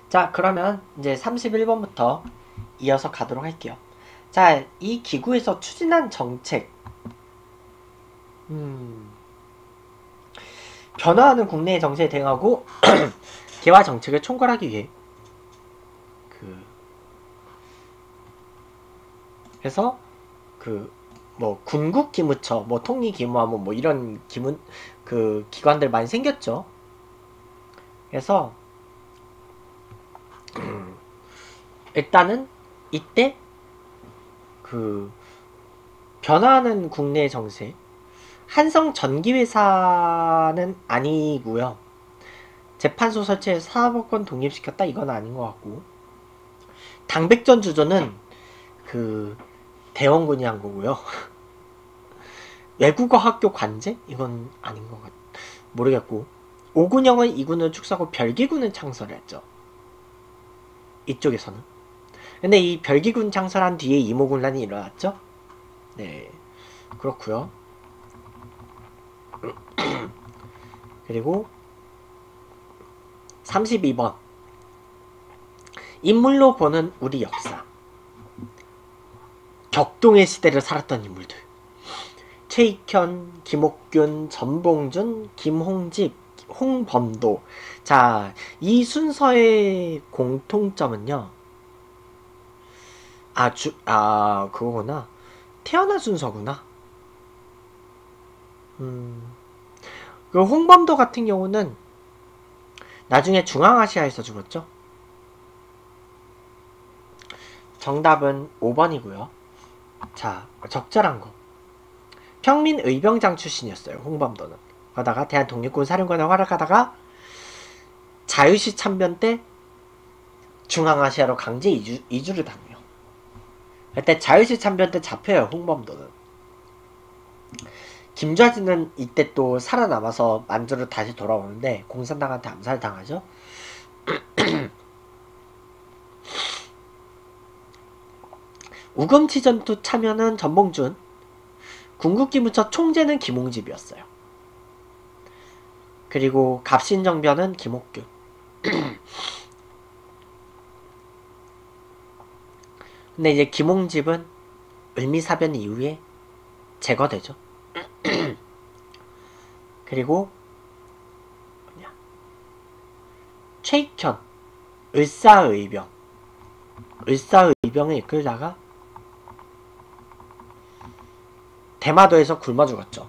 자, 그러면 이제 31번부터 이어서 가도록 할게요. 자, 이 기구에서 추진한 정책. 변화하는 국내의 정세에 대응하고 개화 정책을 총괄하기 위해 그래서 뭐 군국기무처, 뭐 통일기무하고 뭐 이런 기관들 많이 생겼죠. 그래서 일단은 이때 변화하는 국내 정세, 한성 전기회사는 아니고요. 재판소 설치해서 사법권 독립시켰다, 이건 아닌 것 같고, 당백전 주조는 대원군이 한 거고요. 외국어 학교 관제? 이건 아닌 것 모르겠고, 오군영은 이군을 축소하고 별기군을 창설을 했죠. 이쪽에서는. 근데 이 별기군 창설한 뒤에 이모군란이 일어났죠. 네, 그렇고요. 그리고 32번 인물로 보는 우리 역사. 격동의 시대를 살았던 인물들. 최익현, 김옥균, 전봉준, 김홍집, 홍범도. 자, 이 순서의 공통점은요. 그거구나. 태어난 순서구나. 그 홍범도 같은 경우는 나중에 중앙아시아에서 죽었죠. 정답은 5번이고요. 자, 적절한 거. 평민의병장 출신이었어요. 홍범도는. 그러다가 대한독립군 사령관을 활약하다가 자유시 참변 때 중앙아시아로 강제 이주를 당해요. 그때 자유시 참변 때 잡혀요. 홍범도는. 김좌진은 이때 또 살아남아서 만주로 다시 돌아오는데 공산당한테 암살당하죠. 우금치 전투 참여는 전봉준, 군국기무처 총재는 김홍집이었어요. 그리고 갑신정변은 김옥균. 근데 이제 김홍집은 을미사변 이후에 제거되죠. 그리고 최익현, 을사의병을 이끌다가 대마도에서 굶어 죽었죠.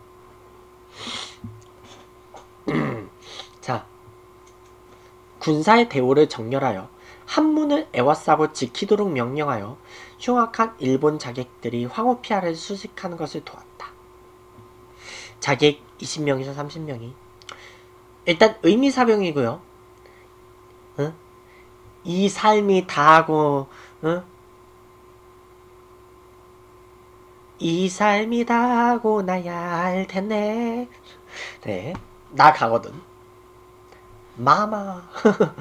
자, 군사의 대오를 정렬하여 한문을 애워싸고 지키도록 명령하여 흉악한 일본 자객들이 황후피아를 수식하는 것을 도왔다. 자객 20명에서 30명이 일단 의미사병이고요. 이 삶이 다하고 이 삶이 다하고 나야 할 텐데. 네, 나 가거든. 마마.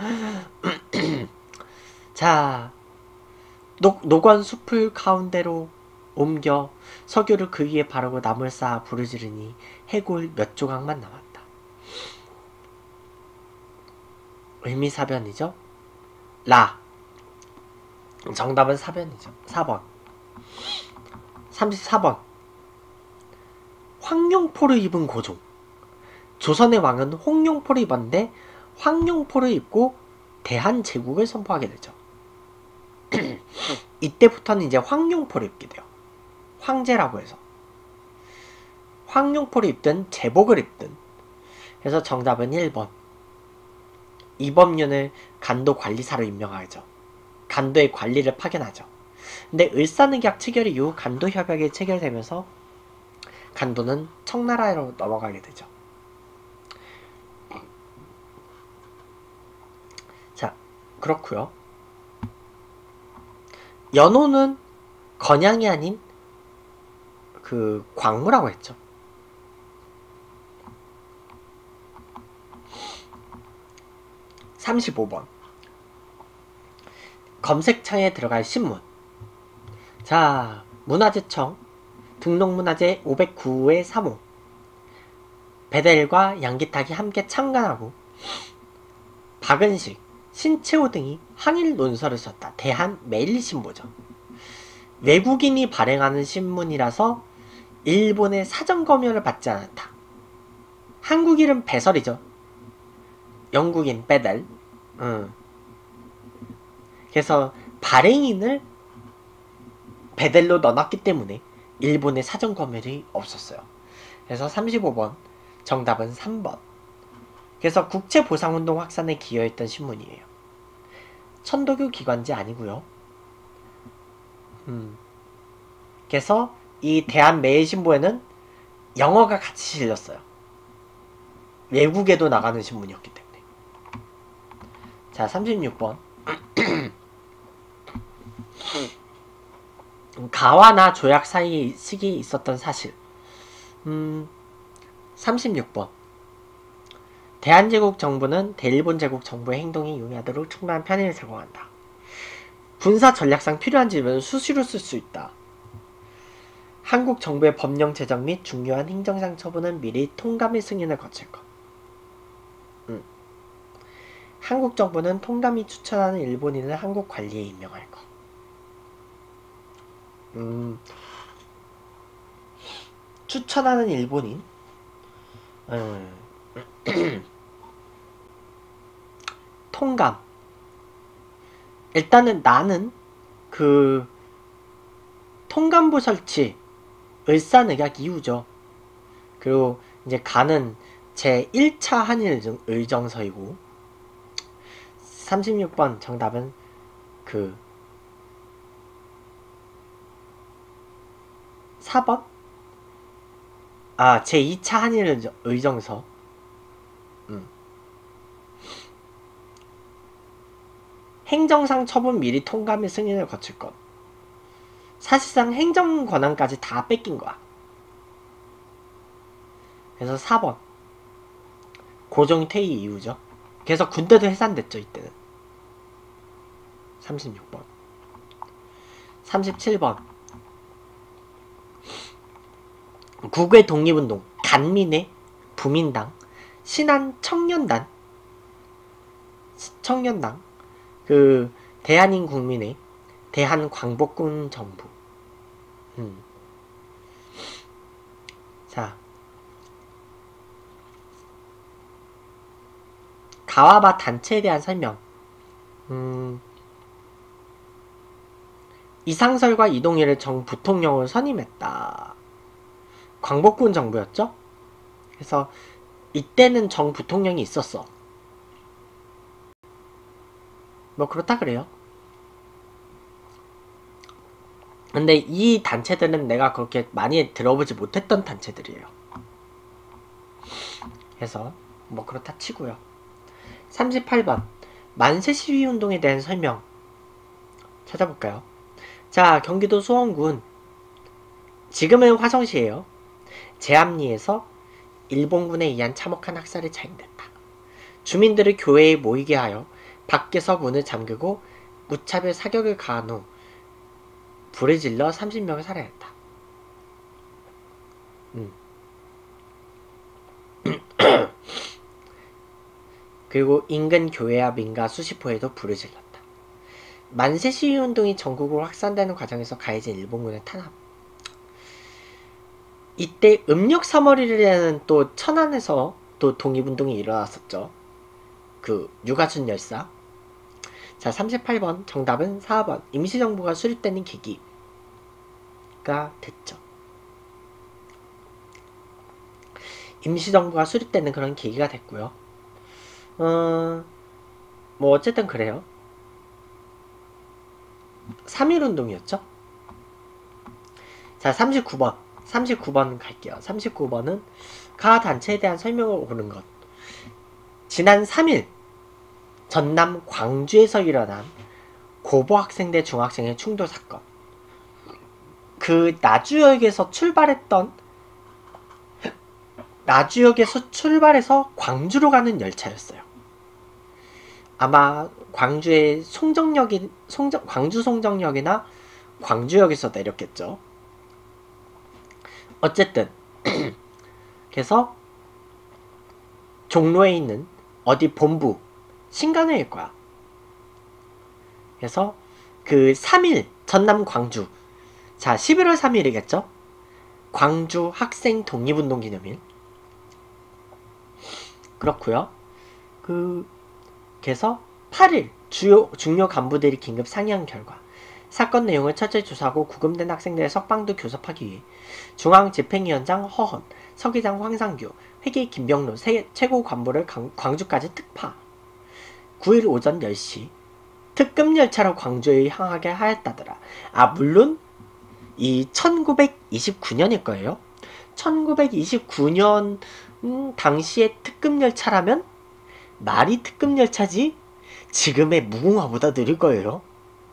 자, 노건 숲을 가운데로 옮겨 석유를 그 위에 바르고 나물 쌓아 부르지르니 해골 몇 조각만 남았다. 의미사변이죠. 정답은 사변이죠. 4번. 34번. 황룡포를 입은 고종. 조선의 왕은 홍룡포를 입었는데 황룡포를 입고 대한제국을 선포하게 되죠. 이때부터는 이제 황룡포를 입게 돼요. 황제라고 해서. 황룡포를 입든 제복을 입든. 그래서 정답은 1번. 이범윤을 간도 관리사로 임명하죠. 간도의 관리를 파견하죠. 근데 을사늑약 체결 이후 간도 협약이 체결되면서 간도는 청나라로 넘어가게 되죠. 자, 그렇고요. 연호는 건양이 아닌 광무라고 했죠. (35번) 검색창에 들어갈 신문. 자, 문화재청 등록문화재 509의 3호. 베델과 양기탁이 함께 창간하고 박은식 신채호 등이 항일 논설을 썼다. 대한매일신보죠. 외국인이 발행하는 신문이라서 일본의 사전 검열을 받지 않았다. 한국인은 배설이죠. 영국인 배달. 그래서 발행인을 배달로 넣어놨기 때문에 일본의 사전 검열이 없었어요. 그래서 35번 정답은 3번. 그래서 국제보상운동 확산에 기여했던 신문이에요. 천도교 기관지 아니고요. 그래서 이 대한매일신보에는 영어가 같이 실렸어요. 외국에도 나가는 신문이었기 때문에. 자, 36번. 가와나 조약 사이에 식이 있었던 사실. 36번. 대한제국 정부는 대일본 제국 정부의 행동이 용이하도록 충분한 편의를 제공한다. 군사 전략상 필요한 지문은 수시로 쓸 수 있다. 한국 정부의 법령 제정 및 중요한 행정상 처분은 미리 통감의 승인을 거칠 것. 한국 정부는 통감이 추천하는 일본인을 한국 관리에 임명할 것. 추천하는 일본인. 통감. 일단은 나는 그 통감부 설치 을사늑약 이후죠. 그리고 이제 가는 제 1차 한일 의정서이고 36번 정답은 그 4번? 아, 제 2차 한일 의정서. 행정상 처분 미리 통감의 승인을 거칠 것. 사실상 행정 권한까지 다 뺏긴 거야. 그래서 4번. 고종 퇴위 이후죠. 그래서 군대도 해산됐죠, 이때는. 36번. 37번. 국외 독립운동, 간민회, 부민당, 신한 청년단, 그 대한인국민회, 대한광복군 정부. 자, 가와바 단체에 대한 설명. 이상설과 이동일을 정 부통령으로 선임했다. 광복군 정부였죠? 그래서 이때는 정 부통령이 있었어. 뭐 그렇다 그래요. 근데 이 단체들은 내가 그렇게 많이 들어보지 못했던 단체들이에요. 그래서 뭐 그렇다 치고요. 38번 만세 시위운동에 대한 설명 찾아볼까요? 자, 경기도 수원군, 지금은 화성시예요. 제암리에서 일본군에 의한 참혹한 학살이 자행됐다. 주민들을 교회에 모이게 하여 밖에서 문을 잠그고 무차별 사격을 가한 후 불을 질러 30명을 살해했다. 그리고 인근 교회와 민가 수십 호에도 불을 질렀다. 만세 시위운동이 전국으로 확산되는 과정에서 가해진 일본군의 탄압. 이때 음력 3월이라는 또 천안에서 또 독립운동이 일어났었죠. 그 유가순 열사. 자, 38번 정답은 4번 임시정부가 수립되는 계기가 됐죠. 임시정부가 수립되는 그런 계기가 됐고요. 뭐 어쨌든 그래요. 3.1운동이었죠. 자, 39번 갈게요. 39번은 가 단체에 대한 설명을 오는 것. 지난 3일 전남 광주에서 일어난 고보학생 대 중학생의 충돌 사건. 그 나주역에서 출발해서 광주로 가는 열차였어요. 아마 광주의 광주 송정역이나 광주역에서 내렸겠죠. 어쨌든 그래서 종로에 있는 어디 본부 신간회일 거야. 그래서 그 3일 전남 광주. 자, 11월 3일이겠죠? 광주 학생 독립운동 기념일. 그렇고요. 그래서 8일 중요 간부들이 긴급 상의한 결과 사건 내용을 철저히 조사하고 구금된 학생들의 석방도 교섭하기 위해 중앙집행위원장 허헌, 서기장 황상규, 회계 김병로 최고 간부를 광주까지 특파. 9일 오전 10시 특급 열차로 광주에 향하게 하였다더라. 물론 이 1929년일 거예요. 1929년 당시에 특급 열차라면 말이 특급 열차지 지금의 무궁화보다 느릴 거예요.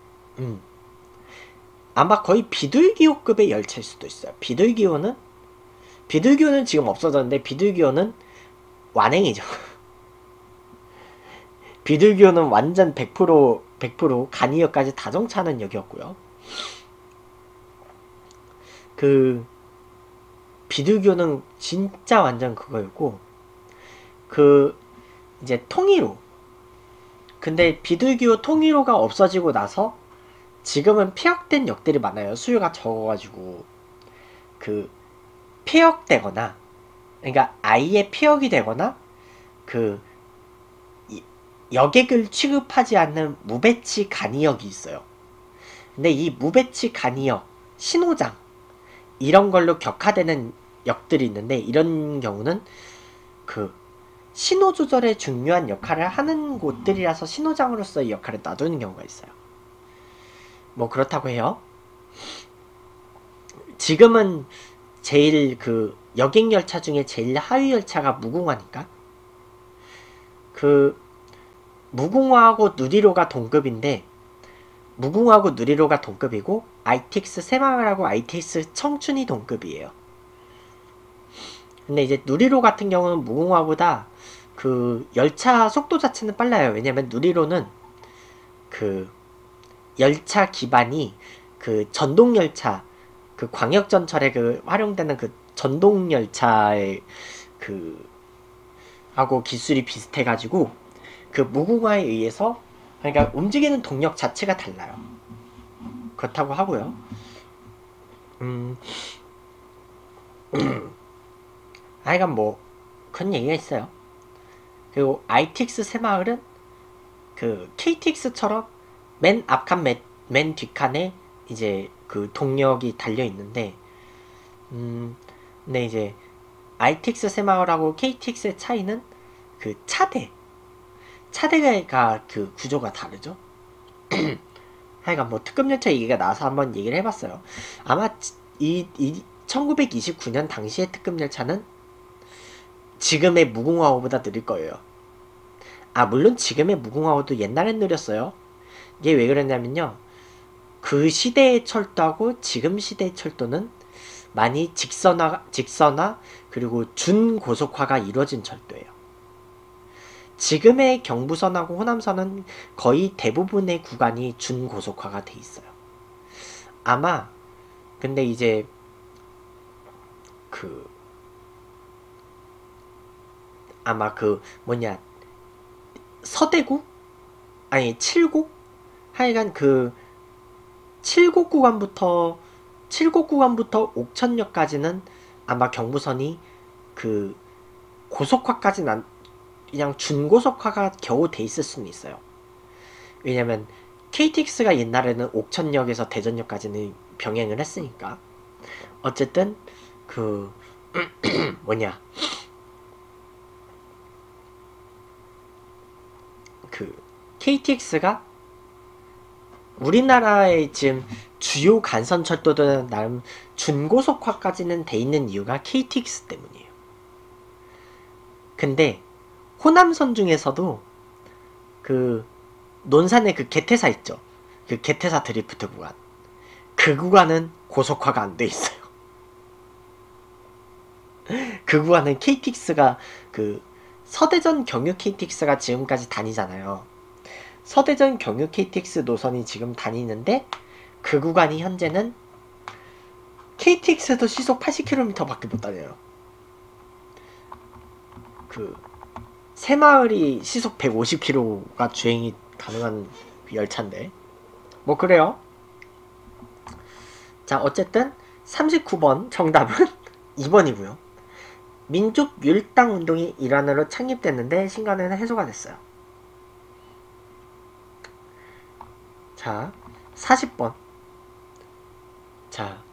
아마 거의 비둘기호급의 열차일 수도 있어요. 비둘기호는 지금 없어졌는데 비둘기호는 완행이죠. 비둘기호는 완전 100% 간이역까지 다 정차하는 역이었고요. 비둘기호는 진짜 완전 그거였고 이제 통일호. 근데 비둘기호 통일호가 없어지고 나서 지금은 폐역된 역들이 많아요. 수요가 적어가지고 폐역되거나, 그러니까 아예 폐역이 되거나 여객을 취급하지 않는 무배치 간이역이 있어요. 근데 이 무배치 간이역, 신호장 이런 걸로 격화되는 역들이 있는데 이런 경우는 신호 조절에 중요한 역할을 하는 곳들이라서 신호장으로서의 역할을 놔두는 경우가 있어요. 뭐 그렇다고 해요. 지금은 제일 여객열차 중에 제일 하위 열차가 무궁화니까 무궁화하고 누리호가 동급인데 무궁화하고 누리호가 동급이고 ITX 새마을하고 ITX 청춘이 동급이에요. 근데 이제 누리호 같은 경우는 무궁화보다 열차 속도 자체는 빨라요. 왜냐면 누리호는 열차 기반이 전동열차 광역전철에 활용되는 전동열차의 하고 기술이 비슷해가지고 무궁화에 의해서 그러니까 움직이는 동력 자체가 달라요. 그렇다고 하고요. 하여간 뭐 그런 얘기가 있어요. 그리고 ITX 새마을은 KTX처럼 맨 앞칸 맨 뒷칸에 이제 동력이 달려 있는데 근데 이제 ITX 새마을하고 KTX의 차이는 차대가 구조가 다르죠. 하여간 뭐 특급열차 얘기가 나와서 한번 얘기를 해봤어요. 아마 이 1929년 당시의 특급열차는 지금의 무궁화호보다 느릴 거예요. 물론 지금의 무궁화호도 옛날엔 느렸어요. 이게 왜 그러냐면요. 그 시대의 철도하고 지금 시대의 철도는 많이 직선화 그리고 준고속화가 이루어진 철도예요. 지금의 경부선하고 호남선은 거의 대부분의 구간이 준고속화가 돼 있어요. 아마 근데 이제 아마 서대구? 아니 칠곡? 하여간 칠곡 구간부터 옥천역까지는 아마 경부선이 고속화까지는 그냥 준고속화가 겨우 돼 있을 수는 있어요. 왜냐면 KTX가 옛날에는 옥천역에서 대전역까지는 병행을 했으니까. 어쨌든 KTX가 우리나라의 지금 주요 간선철도들은 나름 준고속화까지는 돼 있는 이유가 KTX 때문이에요. 근데 호남선 중에서도 논산에 개태사 있죠. 개태사 드리프트 구간. 그 구간은 고속화가 안 돼 있어요. 그 구간은 KTX가 서대전 경유 KTX가 지금까지 다니잖아요. 서대전 경유 KTX 노선이 지금 다니는데 그 구간이 현재는 KTX에도 시속 80km밖에 못 다녀요. 새마을이 시속 150km가 주행이 가능한 열차인데 뭐 그래요. 자, 어쨌든 39번 정답은 2번이고요. 민족율당 운동이 일환으로 창립됐는데 신간에는 해소가 됐어요. 자, 40번. 자,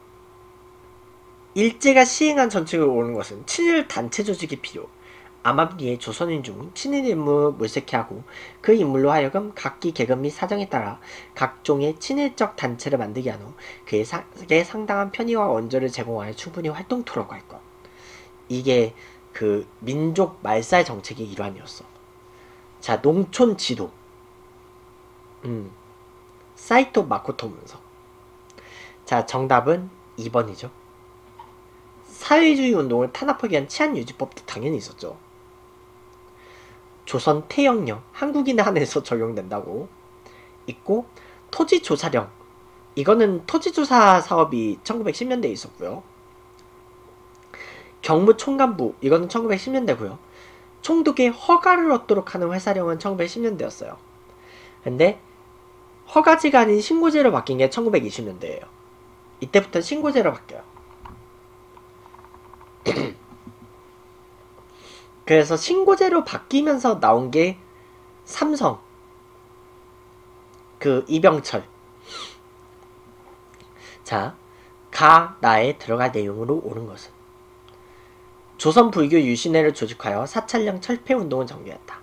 일제가 시행한 정책을 오는 것은 친일 단체 조직이 필요. 암암리에 조선인 중 친일 인물을 물색해하고 그 인물로 하여금 각기 계급 및 사정에 따라 각종의 친일적 단체를 만들게 한 후 그에게 상당한 편의와 원조를 제공하여 충분히 활동토록 할 것. 이게 그 민족 말살 정책의 일환이었어. 자, 농촌 지도. 사이토 마코토 문서. 자, 정답은 2번이죠. 사회주의 운동을 탄압하기 위한 치안유지법도 당연히 있었죠. 조선 태영령, 한국인에 한해서 적용된다고 있고, 토지조사령, 이거는 토지조사 사업이 1910년대에 있었고요. 경무총관부, 이거는 1910년대고요. 총독의 허가를 얻도록 하는 회사령은 1910년대였어요. 근데 허가지가 아닌 신고제로 바뀐 게 1920년대예요. 이때부터 신고제로 바뀌어요. 그래서 신고제로 바뀌면서 나온 게 삼성, 그 이병철. 자, 나에 들어갈 내용으로 옳은 것은 조선 불교 유신회를 조직하여 사찰령 철폐 운동을 전개했다.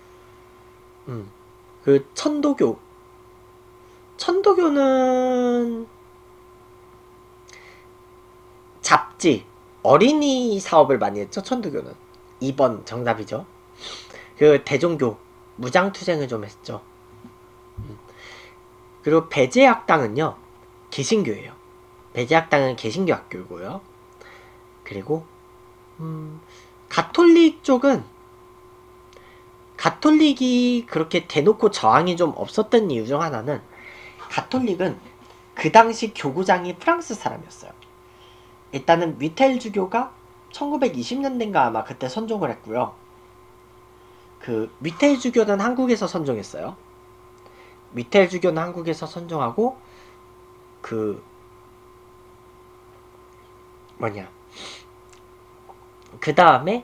그 천도교는 잡지, 어린이 사업을 많이 했죠. 천도교는 2번 정답이죠. 그 대종교 무장투쟁을 좀 했죠. 그리고 배제학당은요 개신교예요. 배제학당은 개신교 학교고요. 그리고 가톨릭 쪽은 가톨릭이 그렇게 대놓고 저항이 좀 없었던 이유 중 하나는 가톨릭은 그 당시 교구장이 프랑스 사람이었어요. 일단은 위텔주교가 1920년대인가 아마 그때 선종을 했고요. 그 위텔주교는 한국에서 선종했어요. 위텔주교는 한국에서 선종하고 그 그 다음에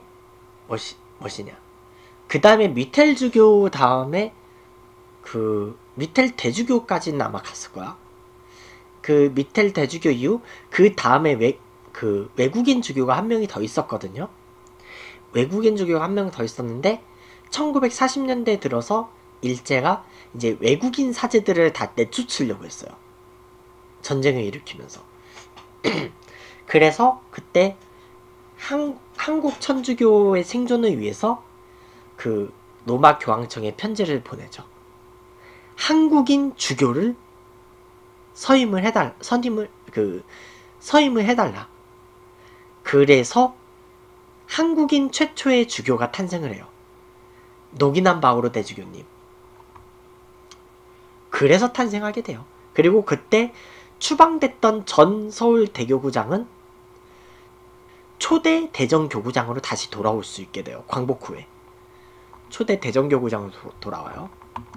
그 다음에 미텔주교 다음에 그 미텔 대주교까지는 아마 갔을 거야. 그 미텔 대주교 이후 그 다음에 외국인 주교가 한 명이 더 있었거든요. 외국인 주교가 한 명 더 있었는데 1940년대 들어서 일제가 이제 외국인 사제들을 다 내쫓으려고 했어요. 전쟁을 일으키면서. 그래서 그때 한국 천주교의 생존을 위해서 그 로마 교황청에 편지를 보내죠. 한국인 주교를 서임을 해달라. 그래서 한국인 최초의 주교가 탄생을 해요. 노기남 바오로 대주교님. 그래서 탄생하게 돼요. 그리고 그때 추방됐던 전 서울대교구장은 초대 대전교구장으로 다시 돌아올 수 있게 돼요. 광복 후에. 초대 대전교구장으로 돌아와요.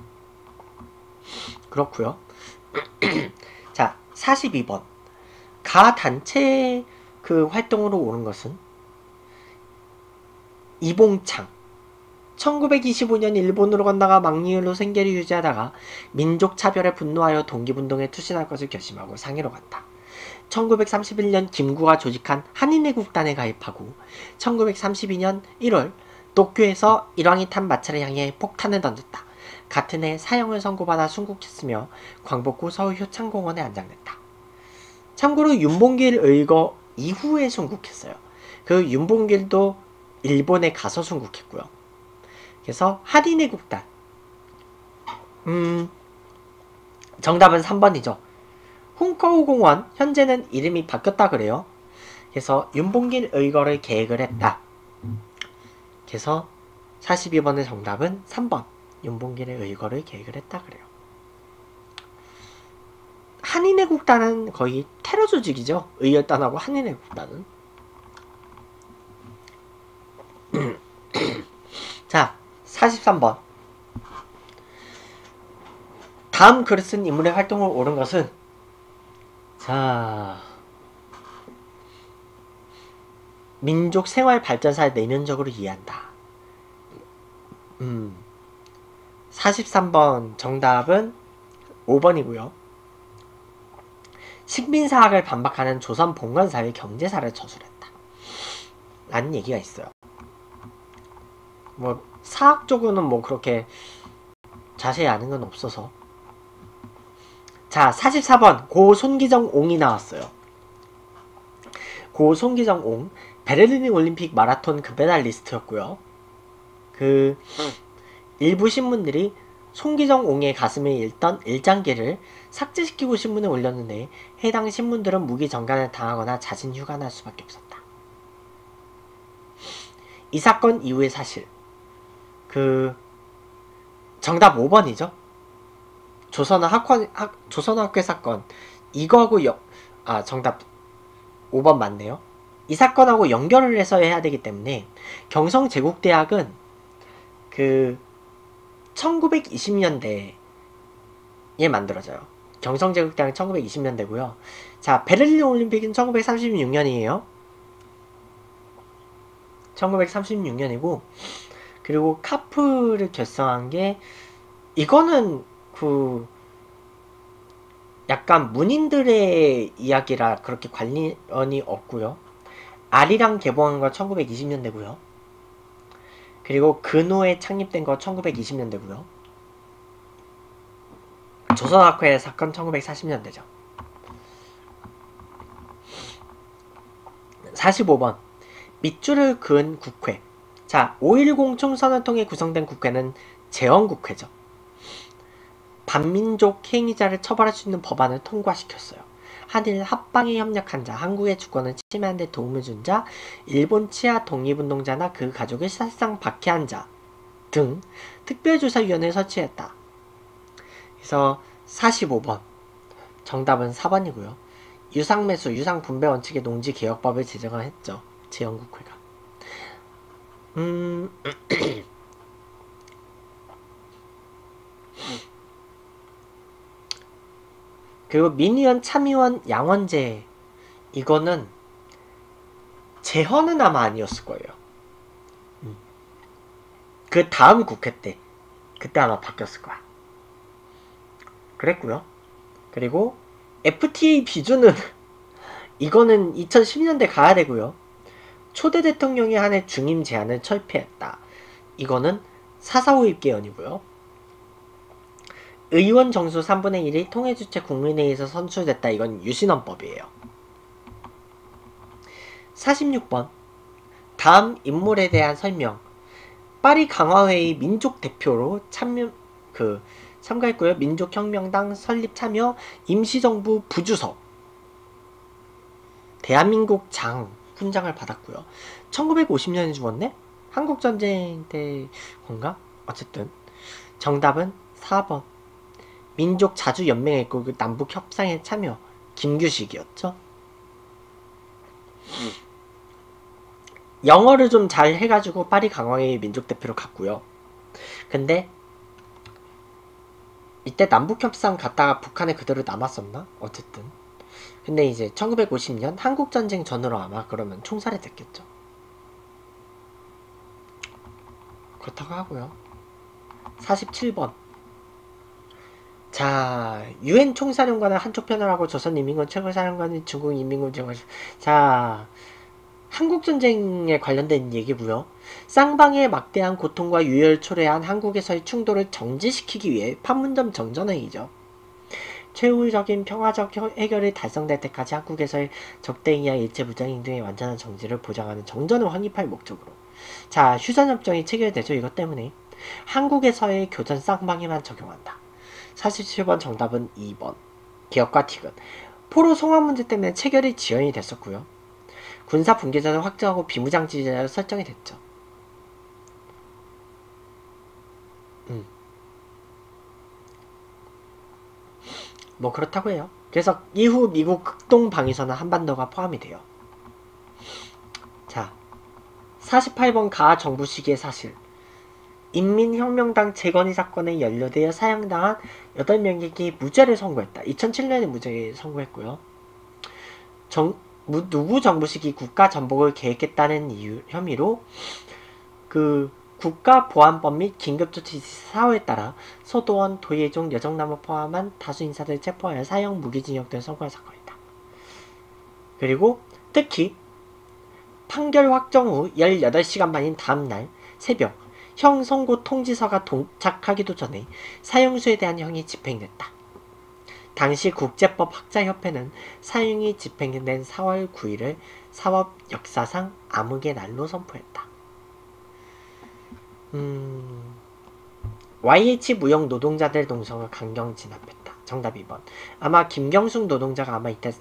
그렇고요. 자, 42번. 가 단체 그 활동으로 오는 것은 이봉창. 1925년 일본으로 건너가 막리을로 생계를 유지하다가 민족차별에 분노하여 독립운동에 투신할 것을 결심하고 상해로 갔다. 1931년 김구가 조직한 한인애국단에 가입하고 1932년 1월 도쿄에서 일왕이 탄 마차를 향해 폭탄을 던졌다. 같은 해 사형을 선고받아 순국했으며 광복 후 서울 효창공원에 안장됐다. 참고로 윤봉길 의거 이후에 순국했어요. 그 윤봉길도 일본에 가서 순국했고요. 그래서 한인애국단. 정답은 3번이죠. 훈커우공원 현재는 이름이 바뀌었다 그래요. 그래서 윤봉길 의거를 계획을 했다. 그래서 42번의 정답은 3번. 윤봉길의 의거를 계획을 했다 그래요. 한인애국단은 거의 테러 조직이죠. 의열단하고 한인애국단은. 자, 43번. 다음 글을 쓴 인물의 활동을 옳은 것은 자 민족 생활 발전사를 내면적으로 이해한다. 43번 정답은 5번이고요. 식민사학을 반박하는 조선 봉건사의 경제사를 저술했다. 라는 얘기가 있어요. 뭐 사학 쪽으로는 뭐 그렇게 자세히 아는 건 없어서. 자, 44번 고 손기정 옹이 나왔어요. 고 손기정 옹 베를린 올림픽 마라톤 금메달리스트였고요. 그 일부 신문들이 손기정 옹의 가슴에 읽던 일장기를 삭제시키고 신문에 올렸는데 해당 신문들은 무기 정간을 당하거나 자진 휴관할 수밖에 없었다. 이 사건 이후의 사실. 정답 5번이죠. 조선학회 사건. 이거하고 정답 5번 맞네요. 이 사건하고 연결을 해서 해야 되기 때문에 경성제국대학은 1920년대에 만들어져요. 경성제국대학은 1920년대고요. 자, 베를린 올림픽은 1936년이에요. 1936년이고 그리고 카프를 결성한 게 이거는 약간 문인들의 이야기라 그렇게 관련이 없고요. 아리랑 개봉한 거 1920년대고요. 그리고 근호에 창립된 거 1920년대고요. 조선학회 사건 1940년대죠. 45번 밑줄을 그은 국회. 자, 5.10 총선을 통해 구성된 국회는 재헌국회죠. 반민족 행위자를 처벌할 수 있는 법안을 통과시켰어요. 한일 합방에 협력한 자, 한국의 주권을 침해하는 데 도움을 준 자, 일본 치하 독립운동자나 그 가족을 사실상 박해한 자 등 특별조사위원회를 설치했다. 그래서 45번 정답은 4번이고요. 유상매수, 유상분배 원칙의 농지개혁법을 제정을 했죠. 재헌국회가. 그리고 민의원, 참의원, 양원제 이거는 재헌은 아마 아니었을 거예요. 그 다음 국회 때 그때 아마 바뀌었을 거야. 그랬고요. 그리고 FTA 비준은 이거는 2012년대 가야 되고요. 초대 대통령이 한해 중임 제안을 철폐했다. 이거는 4.4 5입개헌이고요. 의원 정수 3분의 1이 통일주체 국민회의에서 선출됐다. 이건 유신헌법이에요. 46번 다음 인물에 대한 설명. 파리 강화회의 민족 대표로 참가했고요. 민족혁명당 설립 참여 임시정부 부주석 대한민국 장 훈장을 받았고요. 1950년에 죽었네? 한국전쟁 때 건가? 어쨌든 정답은 4번 민족 자주연맹에 있고 그 남북 협상에 참여 김규식이었죠. 영어를 좀 잘 해가지고 파리 강화회의 민족 대표로 갔고요. 근데 이때 남북 협상 갔다가 북한에 그대로 남았었나? 어쨌든 근데 이제 1950년 한국전쟁 전으로 아마 그러면 총살이 됐겠죠. 그렇다고 하고요. 47번 자, 유엔 총사령관은 한쪽 편을 하고 조선인민군 최고사령관이 중국인민군 최고. 자, 한국전쟁에 관련된 얘기고요. 쌍방의 막대한 고통과 유혈을 초래한 한국에서의 충돌을 정지시키기 위해 판문점 정전회의죠. 최후적인 평화적 해결이 달성될 때까지 한국에서의 적대행위와 일체 무장행 등의 완전한 정지를 보장하는 정전을 확립할 목적으로. 자, 휴전협정이 체결되죠. 이것 때문에 한국에서의 교전 쌍방에만 적용한다. 47번 정답은 2번 기억과 티근. 포로 송환 문제 때문에 체결이 지연이 됐었고요. 군사 분계선을 확정하고 비무장지대로 설정이 됐죠. 뭐 그렇다고 해요. 그래서 이후 미국 극동 방위선은 한반도가 포함이 돼요. 자, 48번 가 정부 시기의 사실. 인민혁명당 재건이 사건에 연루되어 사형당한 8명에게 무죄를 선고했다. 2007년에 무죄를 선고했고요. 누구 정부 시기 국가 전복을 계획했다는 혐의로 국가보안법 및 긴급조치 4호에 따라 서도원, 도예종, 여정남을 포함한 다수 인사들을 체포하여 사형 무기징역 등을 선고한 사건이다. 그리고 특히 판결 확정 후 18시간 만인 다음날 새벽 형 선고 통지서가 도착하기도 전에 사형수에 대한 형이 집행됐다. 당시 국제법학자협회는 사형이 집행된 4월 9일을 사법 역사상 암흑의 날로 선포했다. YH 무역 노동자들 동성을 강경 진압했다. 정답 2번. 아마 김경숙 노동자가 아마 이때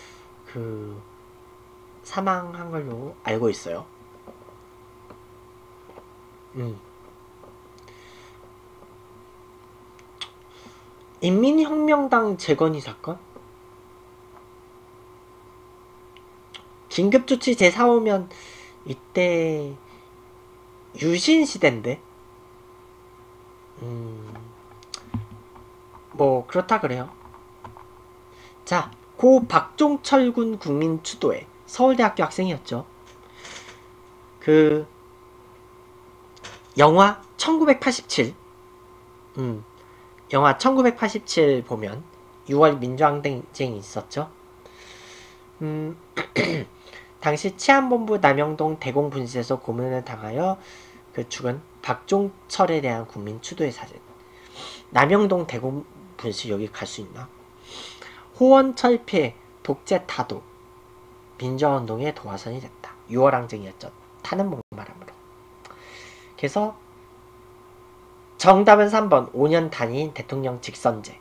사망한 걸로 알고 있어요. 인민혁명당 재건이 사건? 긴급조치 제4호면 이때 유신시대인데 뭐 그렇다 그래요. 자, 고 박종철 군 국민 추도회 서울대학교 학생이었죠. 영화 1987 영화 1987 보면 6월 민주항쟁이 있었죠. 당시 치안본부 남영동 대공분실에서 고문을 당하여 죽은 박종철에 대한 국민 추도의 사진. 남영동 대공분실 여기 갈 수 있나? 호원 철폐, 독재 타도, 민주화운동의 도화선이 됐다. 6월 항쟁이었죠. 타는 목마름으로. 그래서 정답은 3번 5년 단위인 대통령 직선제.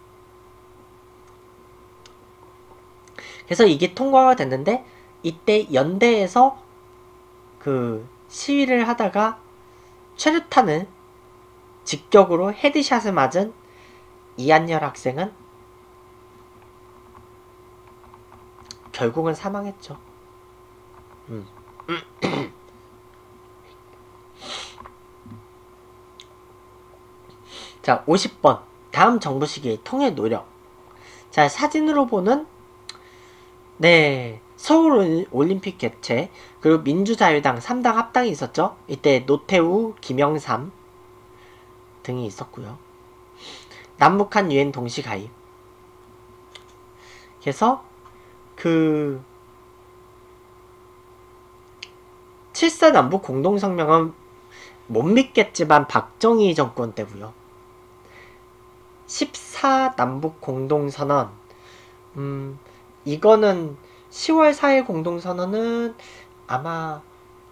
그래서 이게 통과가 됐는데 이때 연대에서 시위를 하다가 최루탄을 직격으로 헤드샷을 맞은 이한열 학생은 결국은 사망했죠. 자, 50번. 다음 정부 시기의 통일 노력. 자, 사진으로 보는 서울 올림픽 개최, 그리고 민주자유당 3당 합당이 있었죠. 이때 노태우, 김영삼 등이 있었고요. 남북한 유엔 동시 가입. 그래서 7.4 남북 공동성명은 못 믿겠지만 박정희 정권 때고요. 14 남북 공동선언, 이거는 10월 4일 공동선언은 아마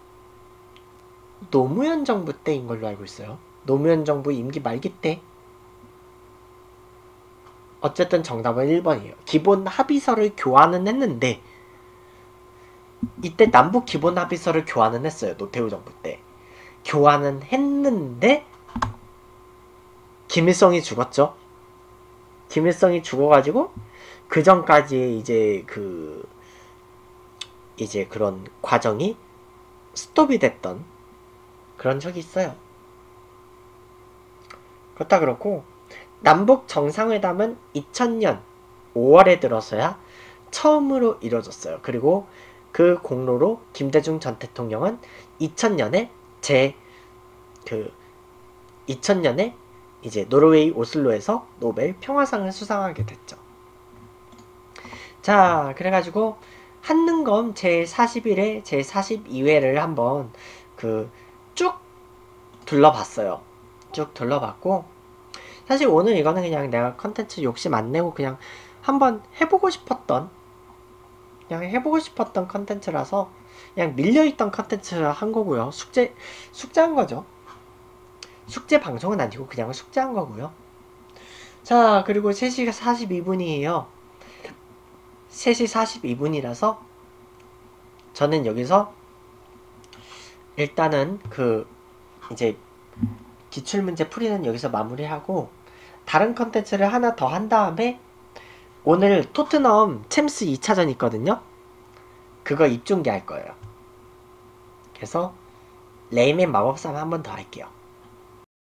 노무현 정부 때인 걸로 알고 있어요. 노무현 정부 임기 말기 때. 어쨌든 정답은 1번이에요. 기본 합의서를 교환은 했는데 이때 남북 기본 합의서를 교환은 했어요. 노태우 정부 때. 교환은 했는데 김일성이 죽었죠. 김일성이 죽어가지고 그 전까지 이제 그런 과정이 스톱이 됐던 그런 적이 있어요. 그렇다 그렇고 남북 정상회담은 2000년 5월에 들어서야 처음으로 이뤄졌어요. 그리고 그 공로로 김대중 전 대통령은 2000년에 이제 노르웨이 오슬로에서 노벨 평화상을 수상하게 됐죠. 자, 그래가지고 한능검 제41회, 제42회를 한번 쭉 둘러봤어요. 쭉 둘러봤고 사실 오늘 이거는 그냥 내가 컨텐츠 욕심 안 내고 그냥 한번 해보고 싶었던 컨텐츠라서 그냥 밀려있던 컨텐츠를 한 거고요. 숙제한 거죠. 숙제 방송은 아니고 그냥 숙제한 거고요. 자, 그리고 3시 42분이에요. 3시 42분이라서 저는 여기서 일단은 이제 기출문제 풀이는 여기서 마무리하고 다른 컨텐츠를 하나 더 한 다음에 오늘 토트넘 챔스 2차전 있거든요. 그거 입중계 할 거예요. 그래서 레이맨 마법사만 한 번 더 할게요.